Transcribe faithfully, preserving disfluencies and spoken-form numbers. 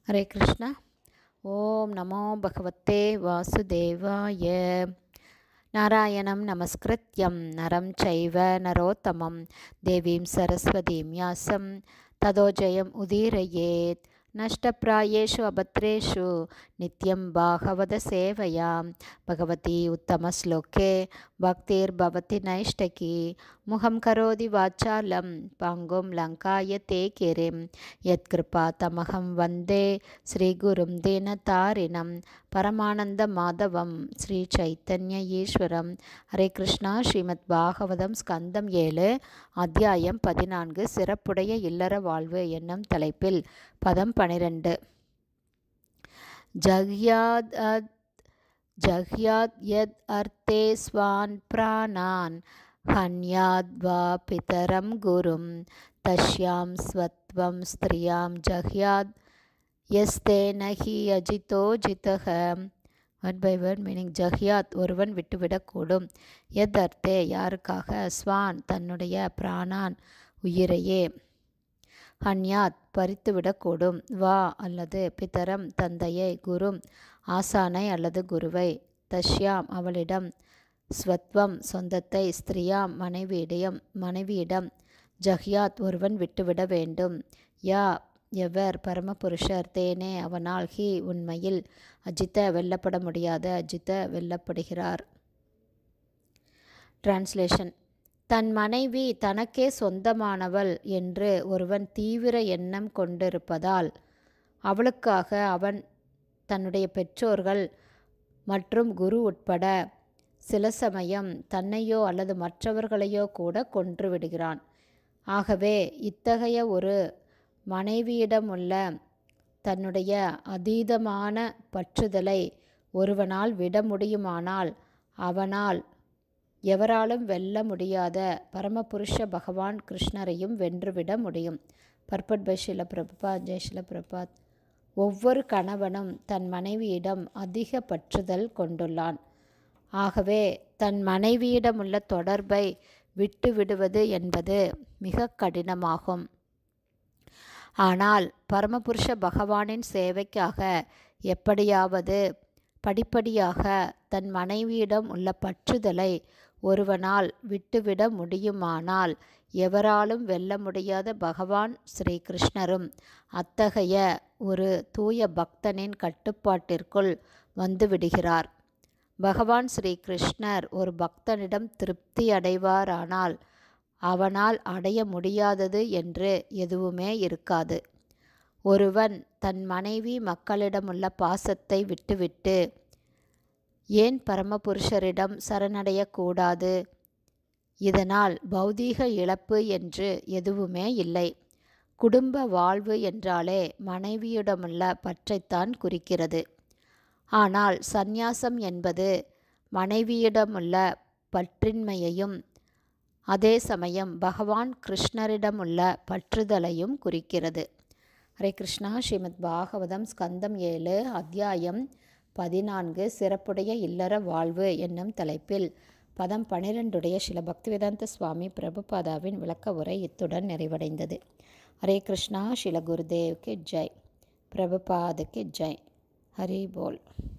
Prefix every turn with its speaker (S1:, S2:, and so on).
S1: ஹரே கிருஷ்ணா. ஓம் நமோ பகவத்தே வாசுதேவாய. நாராயணம் நமஸ்கிருத்யம் நரம் சைவ நரோத்தமம் தேவீம் சரஸ்வதீம் யாசம் ததோ ஜெயம் உதீரயேத். நஷ்டப்ராயேஷு அபத்ரேஷு நித்யம் பாகவத சேவையாம் பகவதி உத்தமஸ்லோகே பக்திர் பவதி நைஷ்டகி முகம் கரோதி வாச்சாலம் பாங்கும் லங்காய தே கிரிம் யத்கிருபா தமகம் வந்தே ஸ்ரீகுரும் தீனதாரிணம் பரமானந்த மாதவம் ஸ்ரீ சைத்தன்ய ஈஸ்வரம். ஹரே கிருஷ்ணா. ஸ்ரீமத் பாகவதம் ஸ்கந்தம் ஏழு அத்தியாயம் பதினான்கு சிறப்புடைய இல்லற வாழ்வு என்னும் தலைப்பில் பதம் பனிரெண்டு. ஜஹ்யாத் ஜஹ்யாத் யத் அர்த்தே ஸ்வான் பிராணான் ஹன்யாத் வா பிதரம் குரும் தஸ்யாம் ஸ்வத்வம் ஸ்திரியாம் ஜஹ்யாத் யஸ்தே நஹி அஜிதோ ஜிதஹ. Word by word meaning. ஜஹ்யாத் ஒருவன் விட்டுவிடக்கூடும். எத் அர்த்தே யாருக்காக, ஸ்வான் தன்னுடைய, பிராணான் உயிரையே, ஹன்யாத் பறித்துவிடக்கூடும், வா அல்லது பிதரம் தந்தையை, குரும் ஆசானை அல்லது குருவை, தஷ்யாம் அவளிடம், ஸ்வத்வம் சொந்தத்தை, ஸ்திரியாம் மனைவியிடம் மனைவியிடம் ஜஹ்யாத் ஒருவன் விட்டுவிட வேண்டும். யா எவர், பரமபுருஷர், தேனே அவனால், ஹி உண்மையில், அஜித வெல்லப்பட முடியாத, அஜித வெல்லப்படுகிறார். டிரான்ஸ்லேஷன். தன் மனைவி தனக்கே சொந்தமானவள் என்று ஒருவன் தீவிர எண்ணம் கொண்டிருப்பதால் அவளுக்காக அவன் தன்னுடைய பெற்றோர்கள் மற்றும் குரு உட்பட சில சமயம் தன்னையோ அல்லது மற்றவர்களையோ கூட கொன்று விடுகிறான். ஆகவே இத்தகைய ஒரு மனைவியிடமுள்ள தன்னுடைய அதீதமான பற்றுதலை ஒருவனால் விட முடியுமானால் அவனால் எவராலும் வெல்ல முடியாத பரமபுருஷ பகவான் கிருஷ்ணரையும் வென்றுவிட முடியும். Purport by Srila Prabhupada. ஜெய் ஷில பிரபுபாத். ஒவ்வொரு கணவனும் தன் மனைவியிடம் அதிக பற்றுதல் கொண்டுள்ளான். ஆகவே தன் மனைவியிடமுள்ள தொடர்பை விட்டு விடுவது என்பது மிக கடினமாகும். ஆனால் பரமபுருஷ பகவானின் சேவைக்காக எப்படியாவது படிப்படியாக தன் மனைவியிடம் உள்ள பற்றுதலை ஒருவனால் விட்டுவிட முடியுமானால் எவராலும் வெல்ல முடியாத பகவான் ஸ்ரீ கிருஷ்ணரும் அத்தகைய ஒரு தூய பக்தனின் கட்டுப்பாட்டிற்குள் வந்துவிடுகிறார். பகவான் ஸ்ரீ கிருஷ்ணர் ஒரு பக்தனிடம் திருப்தி அடைவாரானால் அவனால் அடைய முடியாதது என்று எதுவுமே இருக்காது. ஒருவன் தன் மனைவி மக்களிடமுள்ள பாசத்தை விட்டுவிட்டு ஏன் பரமபுருஷரிடம் சரணடையக்கூடாது? இதனால் பௌதீக இழப்பு என்று எதுவுமே இல்லை. குடும்ப வாழ்வு என்றாலே மனைவியிடமுள்ள பற்றைத்தான் குறிக்கிறது. ஆனால் சந்நியாசம் என்பது மனைவியிடமுள்ள பற்றின்மையையும் அதே சமயம் பகவான் கிருஷ்ணரிடமுள்ள பற்றுதலையும் குறிக்கிறது. ஹரே கிருஷ்ணா. ஸ்ரீமத் பாகவதம் ஸ்கந்தம் ஏழு அத்தியாயம் பதினான்கு சிறப்புடைய இல்லற வாழ்வு என்னும் தலைப்பில் பதம் பனிரெண்டுடைய ஸ்ரீல பக்திவேதாந்த சுவாமி பிரபுபாதாவின் விளக்க உரை இத்துடன் நிறைவடைந்தது. ஹரே கிருஷ்ணா. ஸ்ரீல குருதேவ்க்கு ஜெய். பிரபுபாதுக்கு ஜெய். ஹரி போல்.